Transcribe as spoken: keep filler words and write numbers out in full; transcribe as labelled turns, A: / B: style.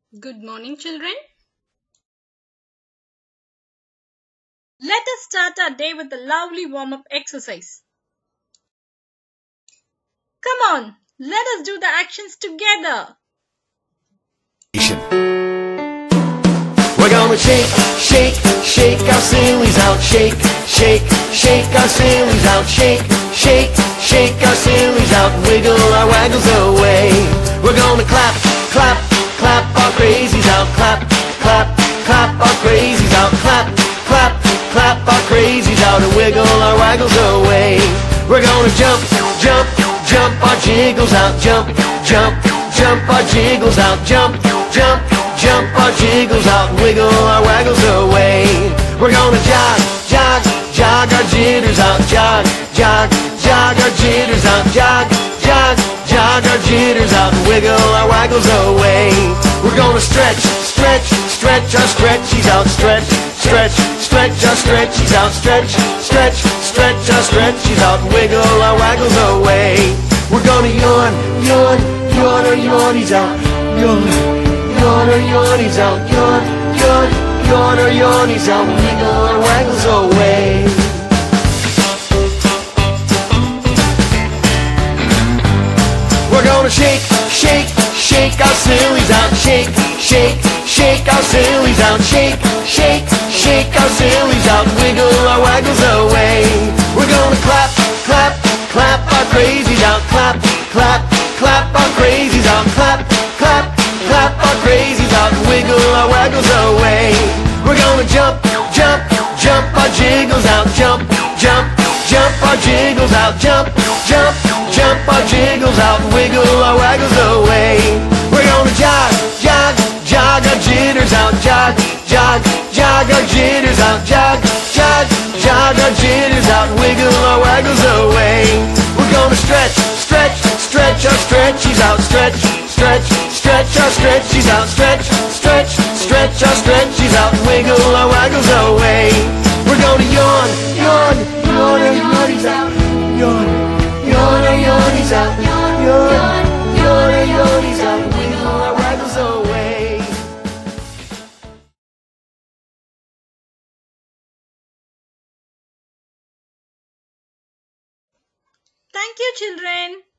A: Good morning, children. Let us start our day with a lovely warm up exercise. Come on, let us do the actions together.
B: We're gonna shake, shake, shake our sillies out. Shake, shake, shake our sillies out. Shake, shake, shake our sillies out. Wiggle our waggles away. We're gonna clap, clap, clap our crazies out. Clap, clap, clap our crazies out. Clap, clap, clap our crazies out. And wiggle our waggles away. We're gonna jump, jump, jump our jiggles out. Jump, jump, jump our jiggles out. Jump, jump, jump our jiggles out. Wiggle our waggles away. We're gonna jog, jog, jog our jitters out. Jog, jog, jog our jitters out. Jog, jog, jog our jitters out. And wiggle our waggles away. We're gonna stretch, stretch, stretch our stretchies out. Stretch, stretch, stretch our stretchies out. Stretch, stretch, stretch our stretchies out. And wiggle our waggles away. We're gonna yawn, yawn, yawn our yawnies out. Yawn, yawn our yawnies out. Yawn, yawn, yawn our yawnies out. Wiggle our waggles away. We're gonna shake, shake, shake our sillies out. Shake, shake, shake our sillies out. Shake, shake, shake our sillies out. Wiggle our waggles away. We're gonna clap, clap, clap our crazies out. Clap, clap, clap our crazies out. Clap, clap, clap our crazies out. Wiggle our waggles away. We're gonna jump, jump, jump our jiggles out. Jump, jump, jump our jiggles out. Jump, jump, jump our jiggles out. Wiggle our waggles away. We're gonna jog, jog, jog our jitters out. Jog, jog, jog our jitters out. Jog, jog, jog our jitters out. Wiggle our waggles away. We're gonna stretch, stretch, stretch our stretchies out. Stretch, stretch, stretch our stretchies out. Stretch, stretch, stretch our stretchies out. Wiggle our waggles away. We're gonna yawn, yawn, yawn our yawnies out. Yawn, yawn our yawnies out. Yawn, yawn our yawnies out. Wiggle our waggles away.
A: Thank you, children.